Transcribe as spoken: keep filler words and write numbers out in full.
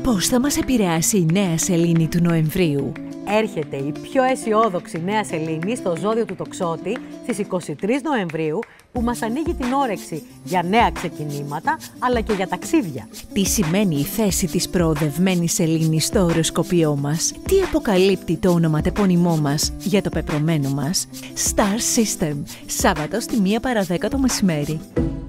Πώς θα μας επηρεάσει η νέα σελήνη του Νοεμβρίου? Έρχεται η πιο αισιόδοξη νέα σελήνη στο ζώδιο του Τοξότη στις είκοσι τρεις Νοεμβρίου, που μας ανοίγει την όρεξη για νέα ξεκινήματα, αλλά και για ταξίδια. Τι σημαίνει η θέση της προοδευμένης σελήνης στο οροσκόπιό μας? Τι αποκαλύπτει το ονοματεπώνυμό μας για το πεπρωμένο μας? Star System, Σάββατο στη μία παρά δέκα το μεσημέρι.